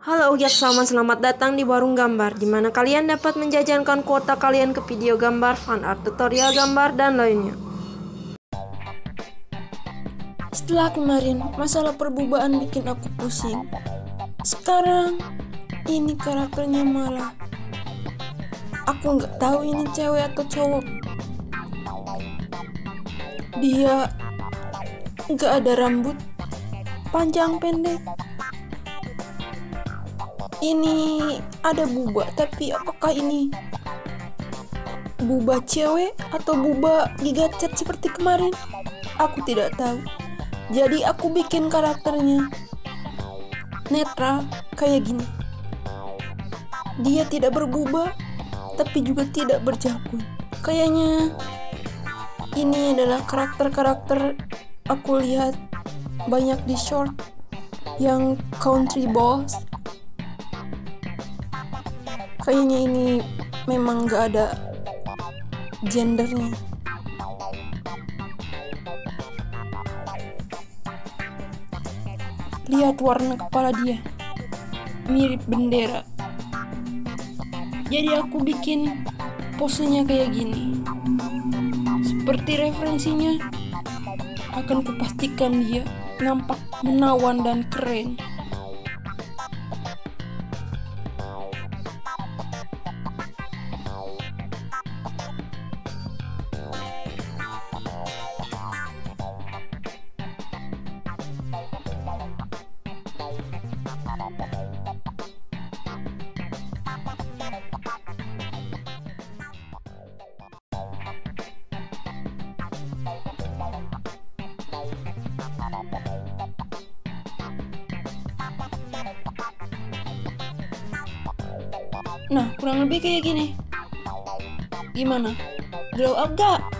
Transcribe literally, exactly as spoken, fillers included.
Halo Ugiat Salman, selamat datang di Warung Gambar, di mana kalian dapat menjajankan kuota kalian ke video gambar, fan art, tutorial gambar, dan lainnya. Setelah kemarin, masalah perbubaan bikin aku pusing. Sekarang, ini karakternya malah aku nggak tahu ini cewek atau cowok. Dia nggak ada rambut, panjang pendek. Ini ada buba, tapi apakah ini buba cewek atau buba giga cat seperti kemarin? Aku tidak tahu. Jadi aku bikin karakternya netral kayak gini. Dia tidak berbuba, tapi juga tidak berjakun. Kayaknya ini adalah karakter-karakter aku lihat banyak di short yang country boys. Kayaknya ini memang gak ada gendernya. Lihat warna kepala dia, mirip bendera. Jadi aku bikin posenya kayak gini. Seperti referensinya, akan kupastikan dia nampak menawan dan keren. Nah, kurang lebih kayak gini. Gimana? Glow up gak?